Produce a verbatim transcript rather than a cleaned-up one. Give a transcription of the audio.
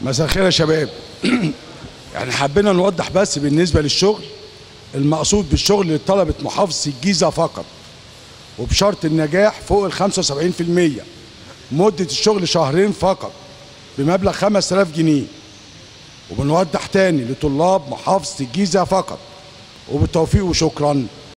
مساء الخير يا شباب. يعني حبينا نوضح بس بالنسبه للشغل، المقصود بالشغل لطلبه محافظه الجيزه فقط، وبشرط النجاح فوق ال خمسة وسبعين في المية. مده الشغل شهرين فقط بمبلغ خمسة آلاف جنيه. وبنوضح تاني لطلاب محافظه الجيزه فقط، وبالتوفيق وشكرا.